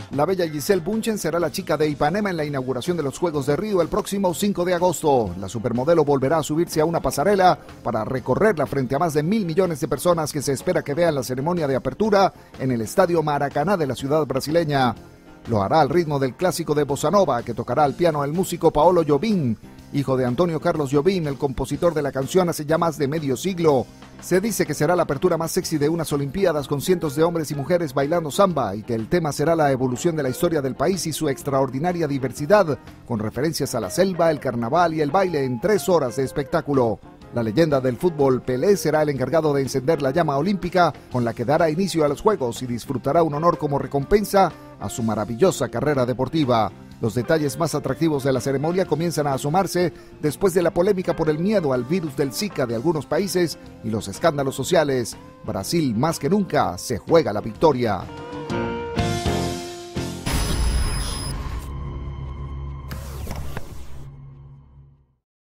La bella Giselle Bunchen será la chica de Ipanema en la inauguración de los Juegos de Río el próximo 5 de agosto. La supermodelo volverá a subirse a una pasarela para recorrerla frente a más de 1.000 millones de personas que se espera que vean la ceremonia de apertura en el Estadio Maracaná de la ciudad brasileña. Lo hará al ritmo del clásico de Bossa Nova, que tocará al piano el músico Paolo Jobim, hijo de Antonio Carlos Jobim, el compositor de la canción hace ya más de medio siglo. Se dice que será la apertura más sexy de unas Olimpiadas con cientos de hombres y mujeres bailando samba y que el tema será la evolución de la historia del país y su extraordinaria diversidad, con referencias a la selva, el carnaval y el baile en 3 horas de espectáculo. La leyenda del fútbol Pelé será el encargado de encender la llama olímpica con la que dará inicio a los Juegos y disfrutará un honor como recompensa a su maravillosa carrera deportiva. Los detalles más atractivos de la ceremonia comienzan a asomarse después de la polémica por el miedo al virus del Zika de algunos países y los escándalos sociales. Brasil más que nunca se juega la victoria.